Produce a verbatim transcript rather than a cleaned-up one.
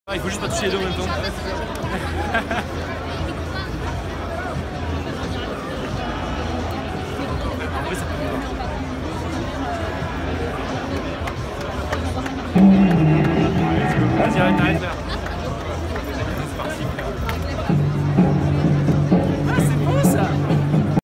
Ah, il faut juste pas toucher les deux en même temps. En vrai, ça peut mieux. Vas-y, arrête, arrête là.